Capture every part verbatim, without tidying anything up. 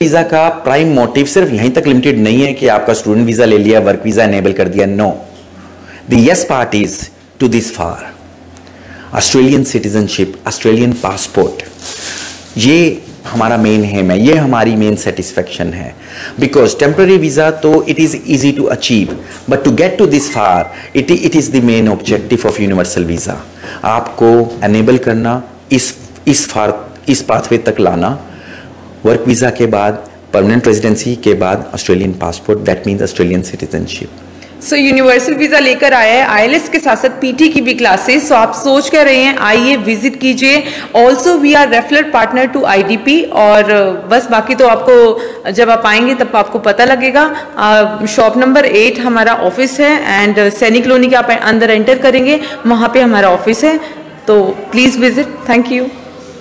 Visa का prime motive सिर्फ यहीं तक लिमिटेड नहीं है कि आपका स्टूडेंट वीजा ले लिया, वर्क वीजा एनेबल कर दिया। No, the yes part is to this far Australian citizenship, Australian passport, ये हमारा मेन हेम है, ये हमारी मेन सेटिस्फेक्शन है। बिकॉज टेम्पररी वीजा तो it is easy to achieve, but to get to this far it it is the main objective of universal visa. आपको enable करना, इस इस फार इस पाथवे तक लाना, वर्क वीजा के बाद परमानेंट रेजिडेंसी के बाद Australian passport, that means Australian citizenship. So universal visa लेकर आया है, आई एल एस के साथ साथ पीटी की भी क्लासेस। सो आप सोच कर रहे हैं, आइए विजिट कीजिए। Also we are referral partner to I D P. और बस बाकी तो आपको जब आप आएंगे तब आपको पता लगेगा। शॉप नंबर एट हमारा ऑफिस है एंड सैनिक कॉलोनी के आप अंदर एंटर करेंगे, वहाँ पे हमारा ऑफिस है, तो प्लीज विजिट। Thank you.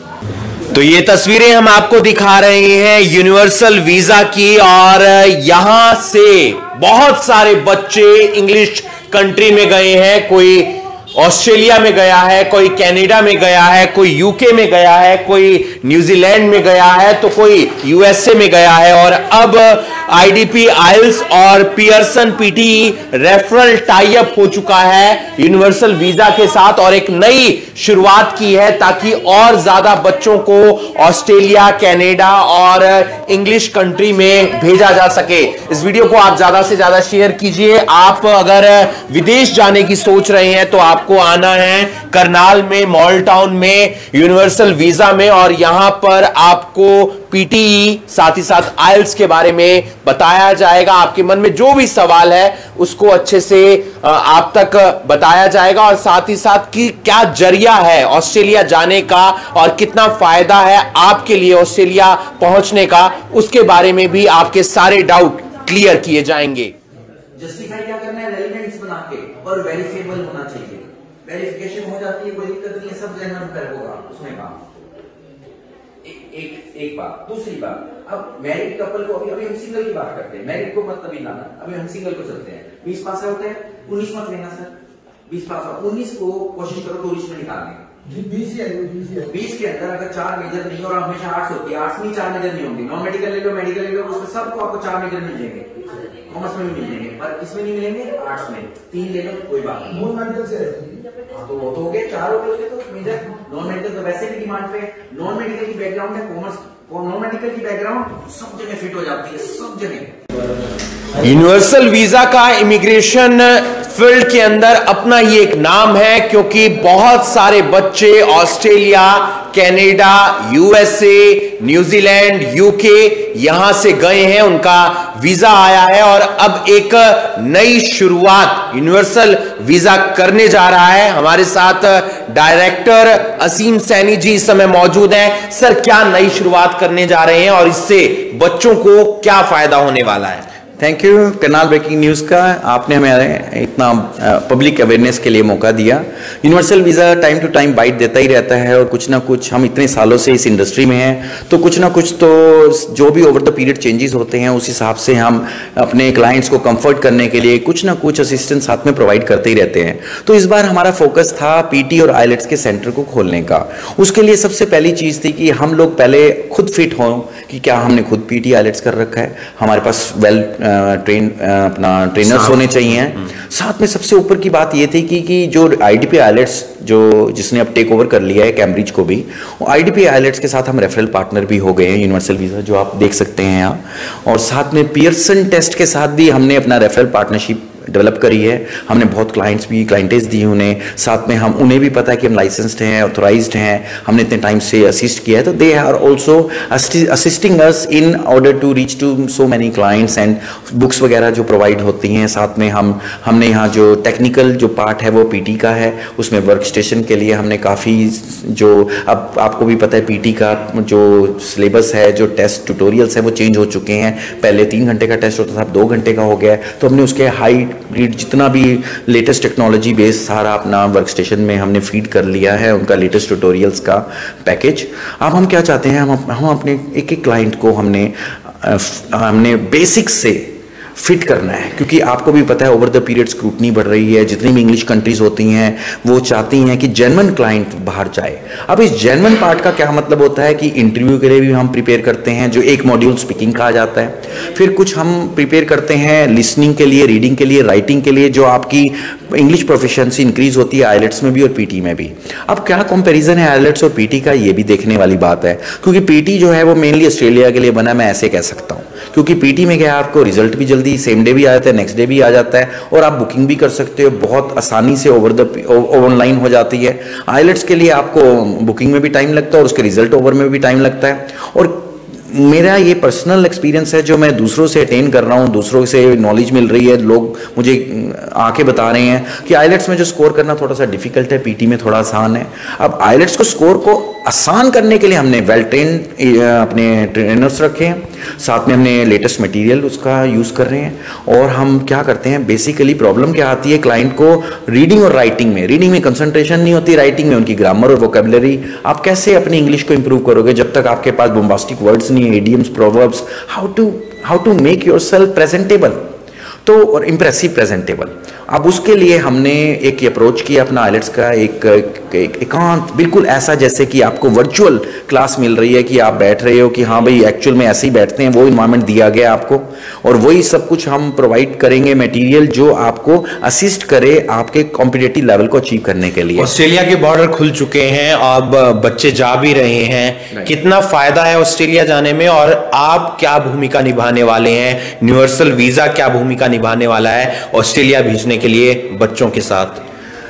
तो ये तस्वीरें हम आपको दिखा रहे हैं यूनिवर्सल वीजा की, और यहां से बहुत सारे बच्चे इंग्लिश कंट्री में गए हैं। कोई ऑस्ट्रेलिया में गया है, कोई कनाडा में गया है, कोई यूके में गया है, कोई न्यूजीलैंड में गया है, तो कोई यूएसए में गया है। और अब आईडीपी, आइल्स और Pearson PT referral tie up हो चुका है यूनिवर्सल वीजा के साथ, और एक नई शुरुआत की है ताकि और ज्यादा बच्चों को ऑस्ट्रेलिया, कनाडा और इंग्लिश कंट्री में भेजा जा सके। इस वीडियो को आप ज्यादा से ज्यादा शेयर कीजिए। आप अगर विदेश जाने की सोच रहे हैं तो आपको आना है करनाल में, मॉल टाउन में, यूनिवर्सल वीजा में, और यहां पर आपको पीटीई साथ ही साथ आइल्स के बारे में बताया जाएगा। आपके मन में जो भी सवाल है उसको अच्छे से आप तक बताया जाएगा, और साथ ही साथ कि क्या जरिया है ऑस्ट्रेलिया जाने का और कितना फायदा है आपके लिए ऑस्ट्रेलिया पहुंचने का, उसके बारे में भी आपके सारे डाउट क्लियर किए जाएंगे। जस्टिफाई क्या करना है, रेलेवेंस बना के, और वेरिफिएबल होना चाहिए। वेरिफिकेशन हो जाती है, कोई दिक्कत नहीं है, सब जनरल पर होगा उसमें काम। एक एक बात। दूसरी बात, अब मैरिड कपल को, अभी अभी हम सिंगल की बात करते हैं, मैरिड को मत अभी लाना, अभी हम सिंगल को चलते हैं। बीस पास आउट है, उन्नीस मत लेना सर, बीस पास आउट, उन्नीस को कोशिश करो टूरिस्ट में निकालने का। बीस बीस के अंदर अगर चार मेजर नहीं, और हमेशा आर्ट्स होती है, आर्ट्स में चार मेजर नहीं होंगी, नॉन मेडिकल ले लो, मेडिकल ले लो, उसमें सबको आपको चार मेजर मिल जाएंगे, कॉमर्स में भी मिल जाएंगे, पर इसमें नहीं मिलेंगे, आर्ट्स में तीन ले लो, कोई बात नहीं। नॉन मेडिकल से तो वो तो हो गए, चार हो गए, तो मेजर। नॉन मेडिकल तो वैसे भी डिमांड पे, नॉन मेडिकल की बैकग्राउंड है, कॉमर्स नॉन मेडिकल की बैकग्राउंड सब जगह फिट हो जाती है, सब जगह। यूनिवर्सल वीजा का इमिग्रेशन फील्ड के अंदर अपना ही एक नाम है, क्योंकि बहुत सारे बच्चे Australia, Canada, USA, New Zealand, UK यहां से गए हैं, उनका वीजा आया है, और अब एक नई शुरुआत यूनिवर्सल वीजा करने जा रहा है। हमारे साथ डायरेक्टर असीम सैनी जी इस समय मौजूद हैं। सर, क्या नई शुरुआत करने जा रहे हैं और इससे बच्चों को क्या फायदा होने वाला है? Thank you Karnal breaking news का, आपने हमें इतना पब्लिक अवेयरनेस के लिए मौका दिया। Universal visa time to time bite देता ही रहता है, और कुछ ना कुछ, हम इतने सालों से इस इंडस्ट्री में हैं, तो कुछ ना कुछ तो जो भी ओवर द पीरियड चेंजेस होते हैं उस हिसाब से हम अपने क्लाइंट्स को कंफर्ट करने के लिए कुछ ना कुछ असिस्टेंस साथ में प्रोवाइड करते ही रहते हैं। तो इस बार हमारा फोकस था पीटी और आइलेट्स के सेंटर को खोलने का। उसके लिए सबसे पहली चीज़ थी कि हम लोग पहले खुद फिट हों, कि क्या हमने खुद पीटी आइलेट्स कर रखा है, हमारे पास वेल ट्रेन अपना ट्रेनर्स होने चाहिए। साथ में सबसे ऊपर की बात ये थी कि, कि जो आईडीपी आइलेट्स जो जिसने अब टेक ओवर कर लिया है कैम्ब्रिज को भी, आईडीपी आइलेट्स के साथ हम रेफरल पार्टनर भी हो गए हैं यूनिवर्सल वीजा, जो आप देख सकते हैं यहाँ। और साथ में पियर्सन टेस्ट के साथ भी हमने अपना रेफरल पार्टनरशिप डेवलप करी है। हमने बहुत क्लाइंट्स भी क्लाइंटेज दी उन्हें, साथ में हम उन्हें भी पता है कि हम लाइसेंस्ड हैं, ऑथोराइज्ड हैं, हमने इतने टाइम से असिस्ट किया है, तो they are also assisting us in order to reach to so many clients, and books वगैरह जो प्रोवाइड होती हैं। साथ में हम हमने यहाँ जो टेक्निकल जो पार्ट है वो पीटी का है, उसमें वर्क स्टेशन के लिए हमने काफ़ी, जो अब आपको भी पता है पीटी का जो सिलेबस है, जो टेस्ट ट्यूटोरियल्स है वो चेंज हो चुके हैं। पहले तीन घंटे का टेस्ट होता था, अब दो घंटे का हो गया है, तो हमने उसके हाई जितना भी लेटेस्ट टेक्नोलॉजी बेस्ड सारा अपना वर्क स्टेशन में हमने फीड कर लिया है, उनका लेटेस्ट ट्यूटोरियल्स का पैकेज। अब हम क्या चाहते हैं, हम हम अपने एक एक क्लाइंट को हमने हमने बेसिक से फिट करना है, क्योंकि आपको भी पता है ओवर द पीरियड स्क्रूटनी बढ़ रही है। जितनी भी इंग्लिश कंट्रीज होती हैं वो चाहती हैं कि जेन्युइन क्लाइंट बाहर जाए। अब इस जेन्युइन पार्ट का क्या मतलब होता है कि इंटरव्यू के लिए भी हम प्रिपेयर करते हैं, जो एक मॉड्यूल स्पीकिंग कहा जाता है। फिर कुछ हम प्रिपेयर करते हैं लिसनिंग के लिए, रीडिंग के लिए, राइटिंग के लिए, जो आपकी इंग्लिश प्रोफिशिएंसी इंक्रीज होती है आईलेट्स में भी और पीटी में भी। अब क्या कंपैरिजन है आईलेट्स और पीटी का, ये भी देखने वाली बात है, क्योंकि पीटी जो है वो मेनली ऑस्ट्रेलिया के लिए बना, मैं ऐसे कह सकता हूँ। क्योंकि पीटी में क्या है, आपको रिजल्ट भी जल्दी सेम डे भी आ जाता है, नेक्स्ट डे भी आ जाता है, और आप बुकिंग भी कर सकते हो, बहुत आसानी से ओवर द ऑनलाइन हो जाती है। आईलेट्स के लिए आपको बुकिंग में भी टाइम लगता है और उसके रिजल्ट ओवर में भी टाइम लगता है। और मेरा ये पर्सनल एक्सपीरियंस है जो मैं दूसरों से अटेन कर रहा हूँ, दूसरों से नॉलेज मिल रही है, लोग मुझे आके बता रहे हैं कि आईलेट्स में जो स्कोर करना थोड़ा सा डिफिकल्ट है, पीटी में थोड़ा आसान है। अब आईलेट्स को स्कोर को आसान करने के लिए हमने वेल ट्रेन अपने ट्रेनर्स रखे हैं, साथ में हमने लेटेस्ट मटेरियल उसका यूज़ कर रहे हैं। और हम क्या करते हैं, बेसिकली प्रॉब्लम क्या आती है क्लाइंट को रीडिंग और राइटिंग में। रीडिंग में कंसंट्रेशन नहीं होती, राइटिंग में उनकी ग्रामर और वोकेबलरी। आप कैसे अपनी इंग्लिश को इंप्रूव करोगे जब तक आपके पास बोम्बास्टिक वर्ड्स नहीं, idioms, proverbs, how to how to make yourself presentable, तो और इम्प्रेसिव प्रेजेंटेबल। अब उसके लिए हमने एक अप्रोच किया अपना आईलेट्स का, एक एकांत एक, बिल्कुल ऐसा जैसे कि आपको वर्चुअल क्लास मिल रही है, कि आप बैठ रहे हो कि हाँ भाई एक्चुअल में ऐसे ही बैठते हैं, वो इन्वायरमेंट दिया गया आपको, और वही सब कुछ हम प्रोवाइड करेंगे मटेरियल जो आपको असिस्ट करे आपके कॉम्पिटिटिव लेवल को अचीव करने के लिए। ऑस्ट्रेलिया के बॉर्डर खुल चुके हैं, अब बच्चे जा भी रहे हैं, कितना फायदा है ऑस्ट्रेलिया जाने में, और आप क्या भूमिका निभाने वाले हैं? यूनिवर्सल वीजा क्या भूमिका निभाने वाला है ऑस्ट्रेलिया भेजने के लिए बच्चों के साथ?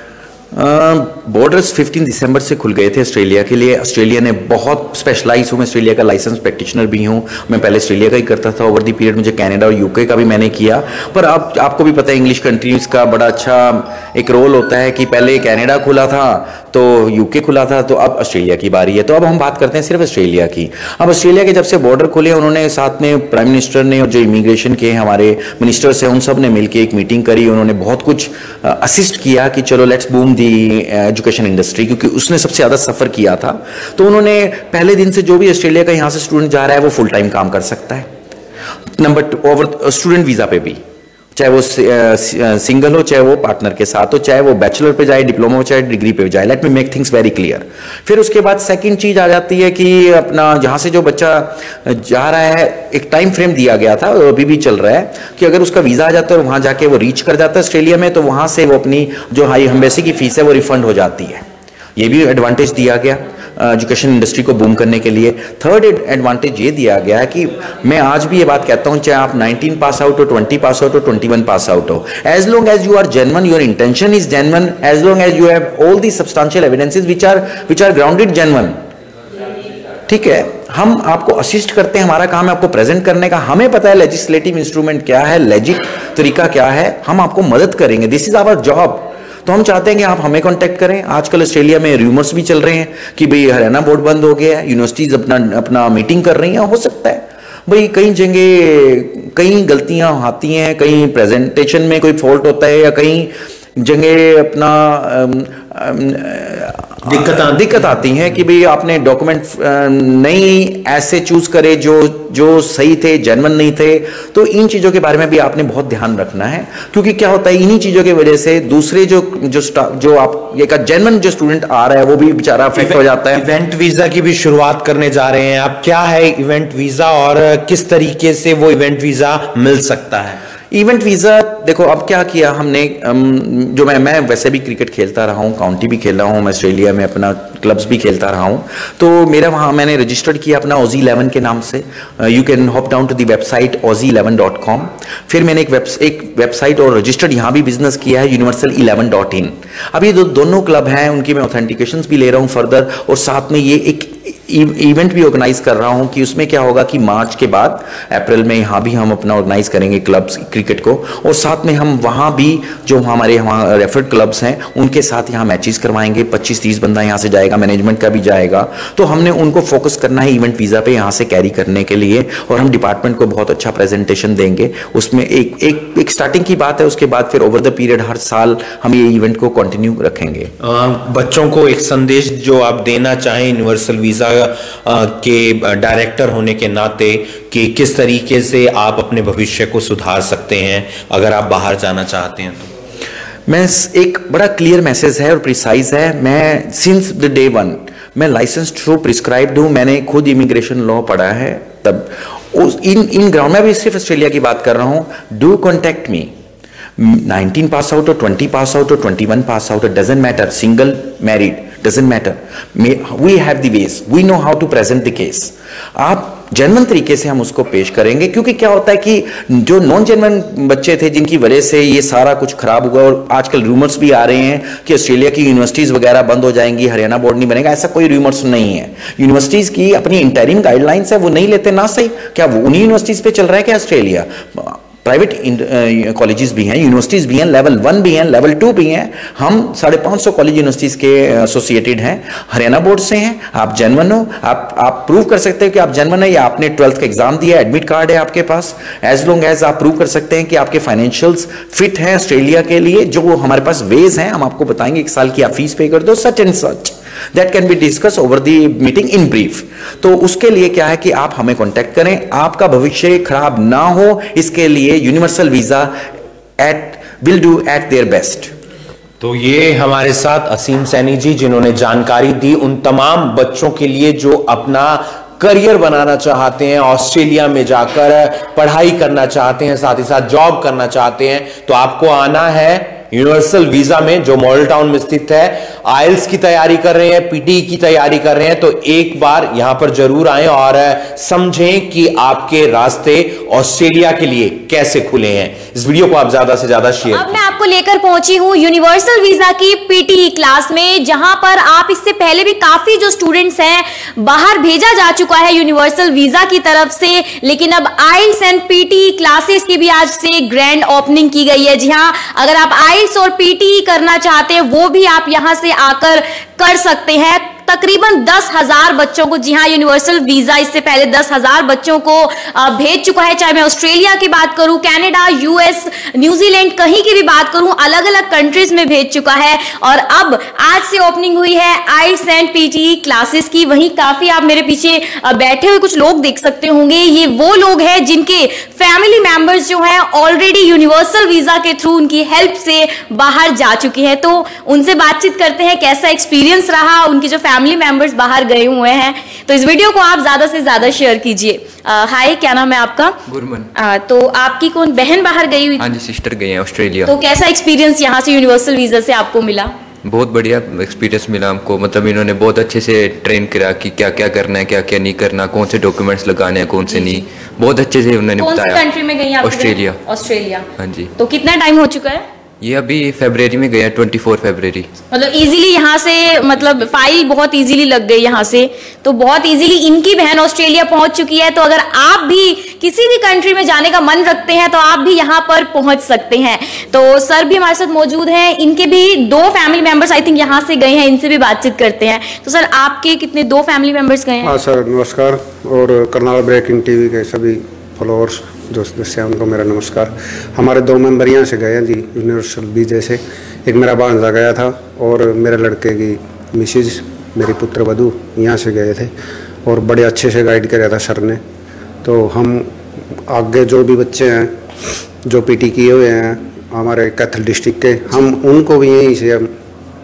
बॉर्डर्स पंद्रह दिसंबर से खुल गए थे ऑस्ट्रेलिया के लिए। ऑस्ट्रेलिया ने बहुत स्पेशलाइज हूँ, मैं ऑस्ट्रेलिया का लाइसेंस प्रैक्टिशनर भी हूँ, मैं पहले ऑस्ट्रेलिया का ही करता था, ओवर द पीरियड मुझे कनाडा और यूके का भी मैंने किया। पर अब आपको भी पता है इंग्लिश कंट्रीज का बड़ा अच्छा एक रोल होता है कि पहले कनाडा खुला था तो यूके खुला था, तो अब ऑस्ट्रेलिया की बारी है। तो अब हम बात करते हैं सिर्फ ऑस्ट्रेलिया की। अब ऑस्ट्रेलिया के जब से बॉर्डर खुले, उन्होंने साथ में प्राइम मिनिस्टर ने और जो इमिग्रेशन के हमारे मिनिस्टर्स हैं उन सब ने मिलकर एक मीटिंग करी, उन्होंने बहुत कुछ असिस्ट किया कि चलो let's boom the education industry, क्योंकि उसने सबसे ज़्यादा सफ़र किया था। तो उन्होंने पहले दिन से जो भी ऑस्ट्रेलिया का यहाँ से स्टूडेंट जा रहा है वो फुल टाइम काम कर सकता है। Number two, over student visa पे भी, चाहे वो सिंगल हो, चाहे वो पार्टनर के साथ हो, चाहे वो बैचलर पे जाए, डिप्लोमा हो, चाहे डिग्री पे जाए। Let me make things very clear. फिर उसके बाद सेकंड चीज आ जाती है कि अपना जहां से जो बच्चा जा रहा है, एक टाइम फ्रेम दिया गया था, अभी भी चल रहा है, कि अगर उसका वीजा आ जाता है और वहां जाके वो रीच कर जाता है ऑस्ट्रेलिया में, तो वहां से वो अपनी जो हाई एम्बेसी की फीस है वो रिफंड हो जाती है। ये भी एडवांटेज दिया गया एजुकेशन इंडस्ट्री को बूम करने के लिए। थर्ड एडवांटेज ये दिया गया है कि मैं आज भी ये बात कहता हूँ, चाहे आप नाइनटीन पास आउट हो, ट्वेंटी पास आउट हो, ट्वेंटी वन पास आउट हो, as long as you are genuine, your intention is genuine, as long as you have all the substantial evidences which are which are grounded genuine, ठीक है, हम आपको assist करते हैं। हमारा काम है आपको प्रेजेंट करने का। हमें पता है लेजिस्लेटिव इंस्ट्रूमेंट क्या है, लेजिट तरीका क्या है, हम आपको मदद करेंगे। This is our job. तो हम चाहते हैं कि आप हमें कांटेक्ट करें। आजकल ऑस्ट्रेलिया में रूमर्स भी चल रहे हैं कि भाई हरियाणा बोर्ड बंद हो गया है, यूनिवर्सिटीज अपना अपना मीटिंग कर रही हैं। हो सकता है भाई कई जगह कई गलतियां आती हैं, कहीं प्रेजेंटेशन में कोई फॉल्ट होता है, या कहीं जगह अपना दिक्कत दिक्कत आती है कि भाई आपने डॉक्यूमेंट नहीं ऐसे चूज करे जो जो सही थे, जेन्युइन नहीं थे। तो इन चीज़ों के बारे में भी आपने बहुत ध्यान रखना है, क्योंकि क्या होता है इन्हीं चीज़ों की वजह से दूसरे जो जो जो आप ये का जेन्युइन जो स्टूडेंट आ रहा है वो भी बेचारा अफेक्ट हो जाता है। इवेंट वीजा की भी शुरुआत करने जा रहे हैं आप, क्या है इवेंट वीजा और किस तरीके से वो इवेंट वीजा मिल सकता है? इवेंट वीज़ा देखो, अब क्या किया हमने, जो मैं मैं वैसे भी क्रिकेट खेलता रहा हूँ, काउंटी भी खेला हूँ, मैं ऑस्ट्रेलिया में अपना क्लब्स भी खेलता रहा हूँ, तो मेरा वहाँ मैंने रजिस्टर्ड किया अपना ऑजी इलेवन के नाम से। You can hop down to the website Aussie eleven dot com. फिर मैंने एक वेब एक वेबसाइट और रजिस्टर्ड यहाँ भी बिजनेस किया है, यूनिवर्सल इलेवन डॉट इन। अब ये दो दोनों क्लब हैं, उनकी मैं ऑथेंटिकेशंस भी ले रहा हूँ फर्दर, और साथ में ये एक इवेंट भी ऑर्गेनाइज कर रहा हूं कि उसमें क्या होगा कि मार्च के बाद अप्रैल में यहाँ भी हम अपना ऑर्गेनाइज करेंगे क्लब्स क्रिकेट को, और साथ में हम वहाँ भी जो हमारे वहाँ रेफर्ड क्लब्स हैं उनके साथ यहाँ मैचेस करवाएंगे। पच्चीस तीस बंदा यहाँ से जाएगा, मैनेजमेंट का भी जाएगा। तो हमने उनको फोकस करना है इवेंट वीज़ा पे यहाँ से कैरी करने के लिए, और हम डिपार्टमेंट को बहुत अच्छा प्रेजेंटेशन देंगे। उसमें एक एक एक स्टार्टिंग की बात है, उसके बाद फिर ओवर द पीरियड हर साल हम ये इवेंट को कंटिन्यू रखेंगे। बच्चों को एक संदेश जो आप देना चाहें यूनिवर्सल वीज़ा वीज़ा के डायरेक्टर होने के नाते कि किस तरीके से आप अपने भविष्य को सुधार सकते हैं अगर आप बाहर जाना चाहते हैं तो? मैं एक बड़ा क्लियर मैसेज है और प्रिसाइज है। मैं सिंस द डे वन मैं लाइसेंस थ्रू प्रिस्क्राइब्ड हूँ। मैंने खुद इमिग्रेशन लॉ पढ़ा है। तब उस इन इन ग्राउंड में भी सिर्फ ऑस्ट्रेलिया की बात कर रहा हूँ। Do contact me. Nineteen pass out और ट्वेंटी पास आउट और twenty one pass out, doesn't matter, single married doesn't matter, we have the ways, we know how to present the case. आप genuine तरीके से हम उसको पेश करेंगे, क्योंकि क्या होता है कि जो नॉन जेन्युइन बच्चे थे जिनकी वजह से ये सारा कुछ खराब हुआ, और आजकल रूमर्स भी आ रहे हैं कि ऑस्ट्रेलिया की यूनिवर्सिटीज वगैरह बंद हो जाएंगी, हरियाणा बोर्ड नहीं बनेगा, ऐसा कोई रूमर्स नहीं है। यूनिवर्सिटीज की अपनी इंटरिम गाइडलाइंस है, वो नहीं लेते ना सही। क्या वो उन्हीं यूनिवर्सिटीज पे चल रहा है क्या ऑस्ट्रेलिया? प्राइवेट कॉलेजेस भी हैं, यूनिवर्सिटीज भी हैं, लेवल वन भी हैं, लेवल टू भी हैं। हम साढ़े पाँच सौ कॉलेज यूनिवर्सिटीज के एसोसिएटेड हैं, हरियाणा बोर्ड से हैं। आप जेन्युइन हो, आप आप प्रूव कर सकते हो कि आप जेन्युइन है, या आपने ट्वेल्थ का एग्जाम दिया, एडमिट कार्ड है आपके पास। एज लॉन्ग एज आप प्रूव कर सकते हैं कि आपके फाइनेंशियल्स फिट हैं ऑस्ट्रेलिया के लिए, जो हमारे पास वेज हैं, हम आपको बताएंगे एक साल की आप फीस पे कर दो, such and such that can be discuss over the meeting in brief. तो उसके लिए क्या है कि आप हमें कांटेक्ट करें, आपका भविष्य खराब ना हो, इसके लिए universal visa at will do at their best. तो ये हमारे साथ असीम सैनी जी, जिन्होंने जानकारी दी उन तमाम बच्चों के लिए जो अपना करियर बनाना चाहते हैं, ऑस्ट्रेलिया में जाकर पढ़ाई करना चाहते हैं, साथ ही साथ जॉब करना चाहते हैं। तो आपको आना है यूनिवर्सल वीजा में, जो मॉडल टाउन में स्थित है। आइल्स की तैयारी कर रहे हैं, पीटी की तैयारी कर रहे हैं, तो एक बार यहां पर जरूर आएं और समझें कि आपके रास्ते ऑस्ट्रेलिया के लिए कैसे खुले हैं। इस वीडियो को आप ज्यादा से ज्यादा शेयर। अब मैं आपको लेकर पहुंची हूं यूनिवर्सल वीजा की पीटी क्लास में, जहां पर आप इससे पहले भी काफी जो स्टूडेंट्स हैं बाहर भेजा जा चुका है यूनिवर्सल वीजा की तरफ से, लेकिन अब आइल्स एंड पीटी क्लासेस की भी आज से ग्रैंड ओपनिंग की गई है। जी हाँ, अगर आप आइल्स और पीटी करना चाहते हैं वो भी आप यहां से आकर कर सकते हैं। तकरीबन दस हजार बच्चों को, जी हाँ, यूनिवर्सल वीजा इससे पहले दस हजार बच्चों को भेज चुका है। चाहे मैं ऑस्ट्रेलिया की बात करूं, कनाडा, यूएस, न्यूजीलैंड, कहीं की भी बात करूं, अलग अलग कंट्रीज में भेज चुका है। और अब आज से ओपनिंग हुई है आइल्स एंड पीटी क्लासेस की। वहीं काफी आप मेरे पीछे बैठे हुए कुछ लोग देख सकते होंगे, ये वो लोग हैं जिनके फैमिली मेंबर्स जो हैं ऑलरेडी यूनिवर्सल वीजा के थ्रू उनकी हेल्प से बाहर जा चुके हैं। तो उनसे बातचीत करते हैं, कैसा एक्सपीरियंस रहा, उनके जो फैमिली मेंबर्स बाहर गए हुए हैं। तो इस वीडियो को आप ज्यादा से ज्यादा शेयर कीजिए। हाय, क्या नाम है आपका? गुरमन। आ, तो आपकी कौन बहन बाहर गई हुई? हाँ जी, सिस्टर गई है ऑस्ट्रेलिया। तो कैसा एक्सपीरियंस यहाँ से यूनिवर्सल वीजा से आपको मिला? बहुत बढ़िया एक्सपीरियंस मिला हमको। मतलब इन्होंने बहुत अच्छे से ट्रेन करा कि क्या क्या करना है, क्या क्या नहीं करना, कौन से डॉक्यूमेंट्स लगाने हैं, कौन से नहीं। बहुत अच्छे से उन्होंने बताया। कौन सी कंट्री में गई? ऑस्ट्रेलिया। ऑस्ट्रेलिया, हाँ जी। तो कितना टाइम हो चुका है? ये अभी फरवरी में गया, चौबीस फरवरी। मतलब इजीली यहाँ से, मतलब फाइल बहुत इजीली लग गई यहाँ से, तो बहुत इजीली इनकी बहन ऑस्ट्रेलिया पहुंच चुकी है। तो अगर आप भी किसी भी कंट्री में जाने का मन रखते हैं तो आप भी यहाँ पर पहुंच सकते हैं। तो सर भी हमारे साथ मौजूद हैं, इनके भी दो फैमिली मेंबर्स आई थिंक यहाँ से गए हैं, इनसे भी बातचीत करते हैं। तो सर, आपके कितने, दो फैमिली मेंबर्स गए हैं? हाँ सर, नमस्कार। और करनाल ब्रेकिंग टीवी के सभी फॉलोअर्स जो सदस्य हैं उनको मेरा नमस्कार। हमारे दो मेंबर यहाँ से गए हैं जी यूनिवर्सल वीजा से। एक मेरा भांजा गया था और मेरे लड़के की मिसेज, मेरी पुत्र वधू यहाँ से गए थे और बड़े अच्छे से गाइड कराया था सर ने। तो हम आगे जो भी बच्चे हैं जो पीटी किए हुए हैं हमारे कैथल डिस्ट्रिक्ट के, हम उनको भी यहीं से हम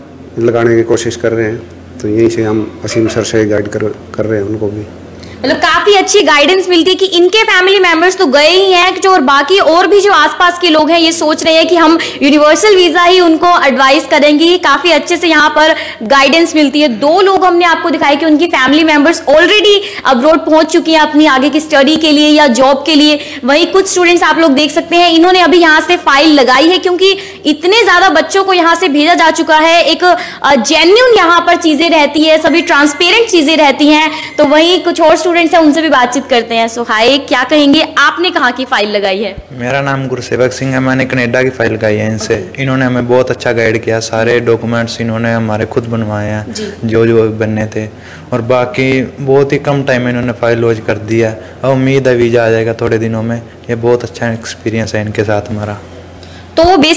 लगाने की कोशिश कर रहे हैं। तो यहीं से हम असीम सर से गाइड कर कर रहे हैं उनको भी। मतलब काफी अच्छी गाइडेंस मिलती है कि इनके फैमिली मेंबर्स तो गए ही हैं, जो और बाकी और भी जो आसपास के लोग हैं ये सोच रहे हैं कि हम यूनिवर्सल वीजा ही उनको एडवाइस करेंगे। काफी अच्छे से यहाँ पर गाइडेंस मिलती है। दो लोग हमने आपको दिखाए कि उनकी फैमिली मेंबर्स ऑलरेडी अब्रॉड पहुंच चुकी हैं अपनी आगे की स्टडी के लिए या जॉब के लिए। वहीं कुछ स्टूडेंट्स आप लोग देख सकते हैं, इन्होंने अभी यहाँ से फाइल लगाई है, क्योंकि इतने ज्यादा बच्चों को यहाँ से भेजा जा चुका है। एक जेन्युइन यहाँ पर चीजें रहती है, सभी ट्रांसपेरेंट चीजें रहती हैं। तो वहीं कुछ और स्टूडेंट्स हैं, उनसे भी बातचीत करते हैं। सो हाय, क्या कहेंगे, आपने कहाँ की फाइल लगाई है? मेरा नाम गुरसेवक सिंह है, मैंने कनाडा की फाइल लगाई है इनसे। इन्होंने हमें बहुत अच्छा गाइड किया, सारे डॉक्यूमेंट्स इन्होंने हमारे खुद बनवाए हैं जो जो बनने थे, और बाकी बहुत ही कम टाइम में इन्होंने फाइल लॉन्च कर दिया। और उम्मीद है वीजा आ जाएगा थोड़े दिनों में। ये बहुत अच्छा एक्सपीरियंस है इनके साथ हमारा। तो बेसिकली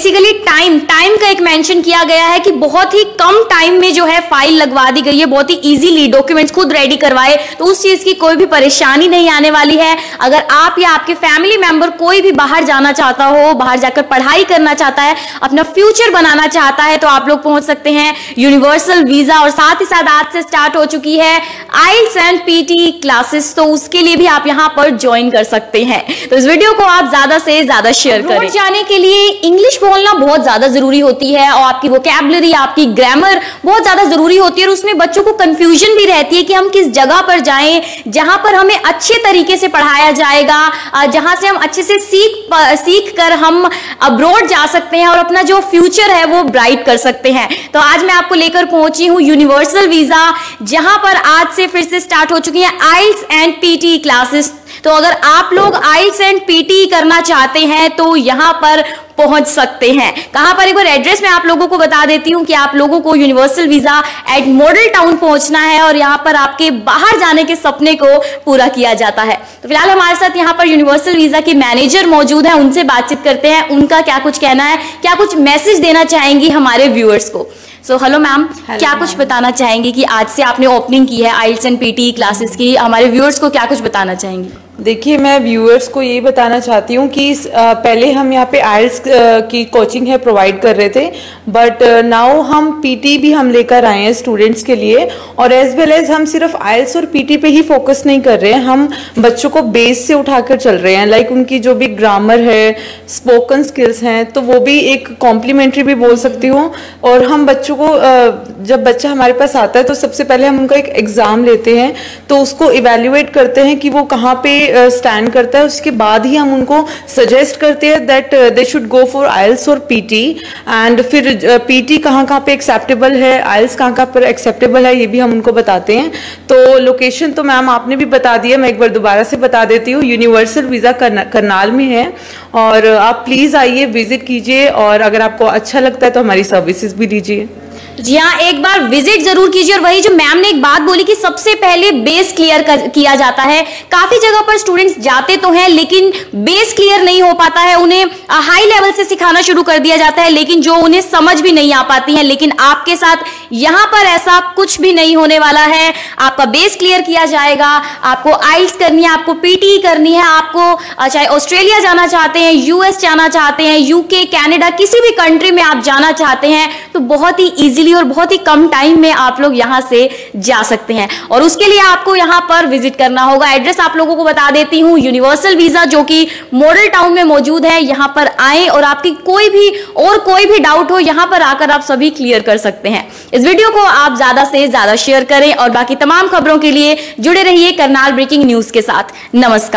टाइम टाइम का एक मेंशन किया गया है कि बहुत ही कम टाइम में जो है फाइल लगवा दी गई है, बहुत ही इजीली डॉक्यूमेंट्स खुद रेडी करवाए, तो उस चीज की कोई भी परेशानी नहीं आने वाली है। अगर आप या आपके फैमिली मेंबर कोई भी बाहर जाना चाहता हो, बाहर जाकर पढ़ाई करना चाहता है, अपना फ्यूचर बनाना चाहता है, तो आप लोग पहुंच सकते हैं यूनिवर्सल वीजा। और साथ ही साथ आज से स्टार्ट हो चुकी है आइल्स एंड पीटी क्लासेस, तो उसके लिए भी आप यहां पर ज्वाइन कर सकते हैं। तो इस वीडियो को आप ज्यादा से ज्यादा शेयर करें। जाने के लिए इंग्लिश बोलना बहुत ज्यादा जरूरी होती है और आपकी वोकैबुलरी, आपकी ग्रामर बहुत ज्यादा जरूरी होती है, और उसमें बच्चों को कंफ्यूजन भी रहती है कि हम किस जगह पर जाएं जहां पर हमें अच्छे तरीके से पढ़ाया जाएगा, जहां से हम अच्छे से सीख सीख कर हम अब्रॉड जा सकते हैं और अपना जो फ्यूचर है वो ब्राइट कर सकते हैं। तो आज मैं आपको लेकर पहुंची हूं यूनिवर्सल वीजा, जहां पर आज से फिर से स्टार्ट हो चुकी है आइल्स एंड पीटी क्लासेस। तो अगर आप लोग आइल्स एंड पीटी करना चाहते हैं तो यहां पर पहुंच सकते हैं। कहां पर, एक बार एड्रेस मैं आप लोगों को बता देती हूं कि आप लोगों को universal visa at Model Town पहुंचना है और यहां पर आपके बाहर जाने के सपने को पूरा किया जाता है। तो फिलहाल हमारे साथ यहां पर यूनिवर्सल वीजा के मैनेजर मौजूद हैं, उनसे बातचीत करते हैं, उनका क्या कुछ कहना है, क्या कुछ मैसेज देना चाहेंगी हमारे व्यूअर्स को। सो हेलो मैम, क्या कुछ बताना चाहेंगी कि आज से आपने ओपनिंग की है आइल्स एंड पीटी क्लासेस की, हमारे व्यूअर्स को क्या कुछ बताना चाहेंगी? देखिए, मैं व्यूअर्स को ये बताना चाहती हूँ कि पहले हम यहाँ पे आइल्स की कोचिंग है प्रोवाइड कर रहे थे, बट नाउ हम पीटी भी हम लेकर आए हैं स्टूडेंट्स के लिए, और एज वेल एज हम सिर्फ आइल्स और पीटी पे ही फोकस नहीं कर रहे हैं, हम बच्चों को बेस से उठाकर चल रहे हैं। लाइक उनकी जो भी ग्रामर है, स्पोकन स्किल्स हैं, तो वो भी एक कॉम्प्लीमेंट्री भी बोल सकती हूँ। और हम बच्चों को, जब बच्चा हमारे पास आता है तो सबसे पहले हम उनका एक एग्ज़ाम लेते हैं, तो उसको इवेल्युएट करते हैं कि वो कहाँ पे स्टैंड uh, करता है। उसके बाद ही हम उनको सजेस्ट करते हैं that they should go for IELTS और पीटी, एंड फिर पीटी uh, कहाँ कहाँ पे एक्सेप्टेबल है, आइल्स कहाँ कहाँ पर एक्सेप्टेबल है, ये भी हम उनको बताते हैं। तो लोकेशन तो मैम आपने भी बता दिया, मैं एक बार दोबारा से बता देती हूँ। यूनिवर्सल वीज़ा करनाल में है, और आप प्लीज़ आइए, विजिट कीजिए, और अगर आपको अच्छा लगता है तो हमारी सर्विसेज भी लीजिए। जी हाँ, एक बार विजिट जरूर कीजिए। और वही जो मैम ने एक बात बोली कि सबसे पहले बेस क्लियर किया जाता है। काफी जगह पर स्टूडेंट्स जाते तो हैं लेकिन बेस क्लियर नहीं हो पाता है, उन्हें हाई लेवल से सिखाना शुरू कर दिया जाता है, लेकिन जो उन्हें समझ भी नहीं आ पाती है। लेकिन आपके साथ यहाँ पर ऐसा कुछ भी नहीं होने वाला है, आपका बेस क्लियर किया जाएगा। आपको आइल्स करनी है, आपको पीटी करनी है, आपको चाहे ऑस्ट्रेलिया जाना चाहते हैं, यूएस जाना चाहते हैं, यूके, कनाडा, किसी भी कंट्री में आप जाना चाहते हैं तो बहुत ही इजीली और बहुत ही कम टाइम में आप लोग यहां से जा सकते हैं। और उसके लिए आपको यहां पर विजिट करना होगा। एड्रेस आप लोगों को बता देती हूं, यूनिवर्सल वीजा जो कि मॉडल टाउन में मौजूद है, यहां पर आए और आपकी कोई भी और कोई भी डाउट हो यहां पर आकर आप सभी क्लियर कर सकते हैं। इस वीडियो को आप ज्यादा से ज्यादा शेयर करें और बाकी तमाम खबरों के लिए जुड़े रहिए करनाल ब्रेकिंग न्यूज के साथ। नमस्कार।